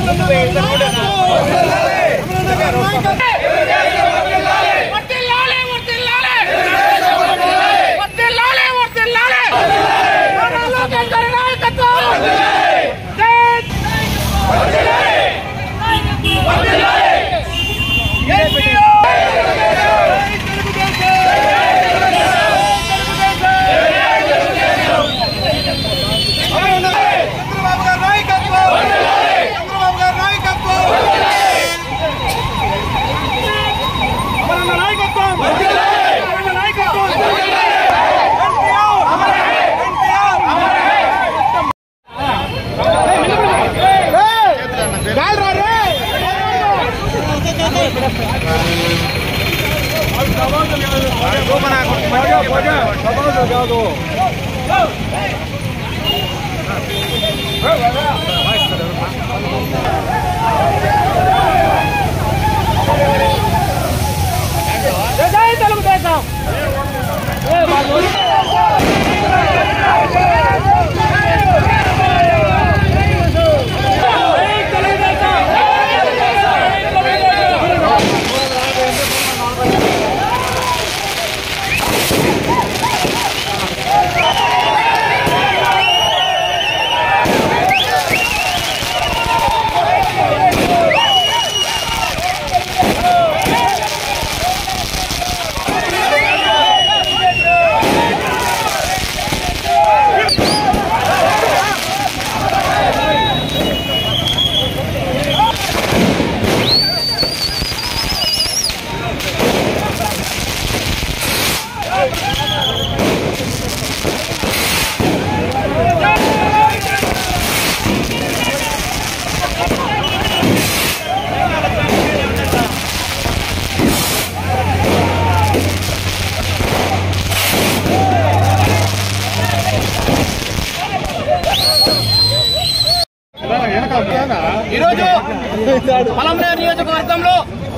పలమనేరు నియోజకవర్గంలో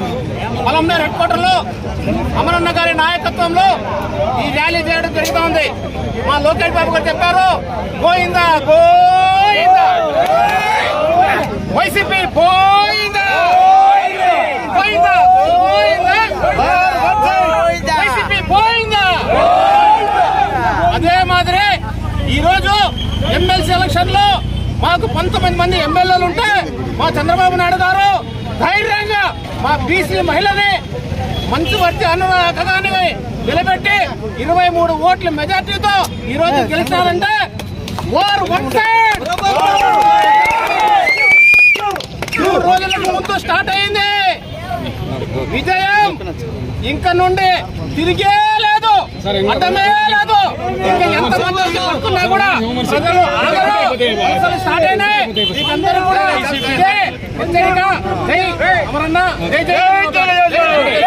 Palamaner head quarter లో అమరన్న గారి నాయకత్వంలో ఈ ర్యాలీ చేయడం జరుగుతోంది. మా లోకేష్ బాబు గారు చెప్పారు, గోయిందా గోయిందా, వైసీపీ పోయిందా పోయిందా పోయిందా, వైసీపీ పోయిందా. అదే మాదిరి ఈరోజు ఎమ్మెల్సీ ఎలక్షన్ లో మాకు 19 మంది ఎమ్మెల్యేలు ఉంటే మా చంద్రబాబు నాయుడు గారు ధైర్యంగా మా బీసీ మహిళని మంచువర్తి అనురాగని నిలబెట్టి 23 ఓట్ల మెజార్టీతో ఈ రోజు గెలిచారంటే వారు 3 రోజులకు ముందు స్టార్ట్ అయింది విజయం. ఇంకా నుండి తిరిగే లేదు, అర్థమే లేదు. ఇంకా ఎంతమంది పడుకున్నా కూడా ప్రజలు ఆగరు, స్టార్ట్ అయినాయి. మీకందరూ కూడా హెచ్చరిక. జై అమరన్న, జై జై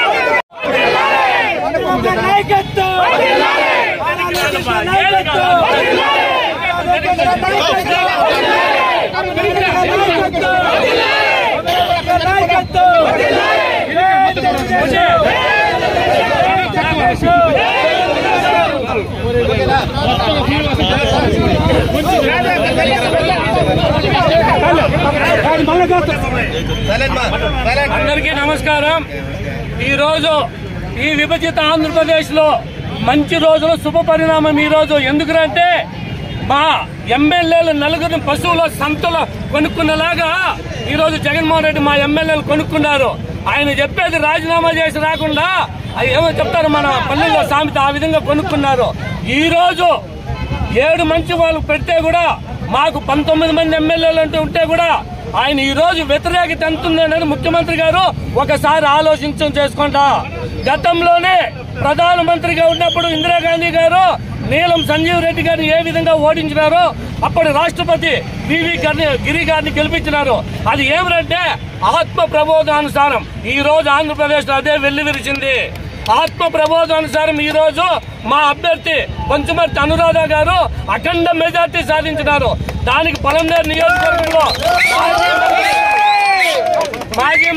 అందరికీ నమస్కారం. ఈ రోజు ఈ విభజిత ఆంధ్రప్రదేశ్ లో మంచి రోజులు, శుభ పరిణామం ఈ రోజు. ఎందుకంటే మా ఎమ్మెల్యేలు నలుగురిని పశువుల సంతలో కొనుక్కున్నలాగా ఈ రోజు జగన్మోహన్ రెడ్డి మా ఎమ్మెల్యేలు కొనుక్కున్నారు. ఆయన చెప్పేది రాజీనామా చేసి రాకుండా ఏమో చెప్తారు మన పల్లెల్లో సామెత, ఆ విధంగా కొనుక్కున్నారు. ఈ రోజు 7 మంచి వాళ్ళు పెడితే కూడా మాకు 19 మంది ఎమ్మెల్యేలు అంటూ ఉంటే కూడా ఆయన ఈ రోజు వ్యతిరేకత ఎంతుందనేది ముఖ్యమంత్రి గారు ఒకసారి ఆలోచించడం చేసుకుంటా. గతంలోనే ప్రధానమంత్రిగా ఉన్నప్పుడు ఇందిరాగాంధీ గారు నీలం సంజీవ్ రెడ్డి గారిని ఏ విధంగా ఓడించినారో అప్పటి రాష్ట్రపతి వివి గిరి గారిని గెలిపించినారు. అది ఏమిటంటే ఆత్మ ప్రబోధానుసారం ఈ రోజు ఆంధ్రప్రదేశ్ లో అదే వెల్లివిరిచింది. ఆత్మ ప్రబోధానుసారం ఈ రోజు మా అభ్యర్థి పంచుమర్తి అనురాధ గారు అఖండ మెజార్టీ సాధించినారు. దానికి పలమనేరు నియోజకవర్గంలో మాజీ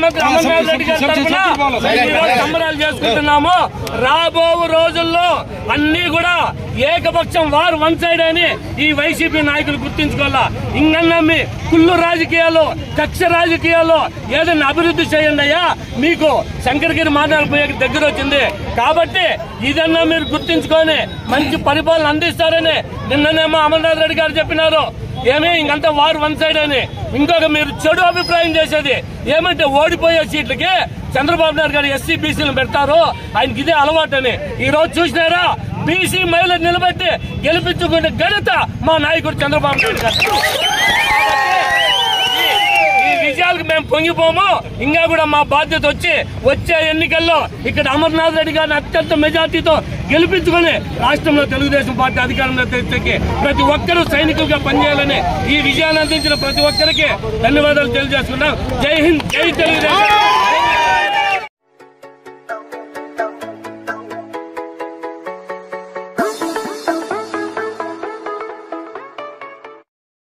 ముఖ్యమంత్రి అమర్నాథ్ రెడ్డి గారి తరఫున ఈరోజు సంబరాలు చేసుకుంటున్నాము. రాబో రోజుల్లో అన్ని కూడా ఏకపక్షం వారు వన్ సైడ్ అని ఈ వైసీపీ నాయకులు గుర్తించుకోవాలా. ఇంకన్నా మీ కుళ్ళు రాజకీయాలు, కక్ష రాజకీయాలు ఏదైనా అభివృద్ధి చేయండి అయ్యా. మీకు శంకరగిరి మాట్లాడిపోయే దగ్గర వచ్చింది కాబట్టి ఇదన్నా మీరు గుర్తించుకొని మంచి పరిపాలన అందిస్తారని నిన్ననేమో అమర్నాథ్ రెడ్డి గారు చెప్పినారు. ఏమి ఇంకంతా వారు వన్ సైడ్ అని. ఇంకొక మీరు చెడు అభిప్రాయం చేసేది ఏమంటే ఓడిపోయే సీట్లకి చంద్రబాబు నాయుడు గారు ఎస్సీ బీసీలను పెడతారు, ఆయనకి ఇదే అలవాటు అని. ఈ రోజు చూసినారా బీసీ మహిళలు నిలబెట్టి గెలిపించుకునే ఘనత మా నాయకుడు చంద్రబాబు నాయుడు గారు. విజయాలకు మేము పొంగిపోము. ఇంకా కూడా మా బాధ్యత వచ్చే ఎన్నికల్లో ఇక్కడ అమర్నాథ్ రెడ్డి గారిని అత్యంత మెజార్టీతో గెలిపించుకుని రాష్ట్రంలో తెలుగుదేశం పార్టీ అధికారంలో తెచ్చి ప్రతి ఒక్కరూ సైనికులుగా పనిచేయాలని ఈ విజయాన్ని అందించిన ప్రతి ఒక్కరికి ధన్యవాదాలు తెలియజేసుకున్నాం. జై హింద్, జై తెలుగుదేశం.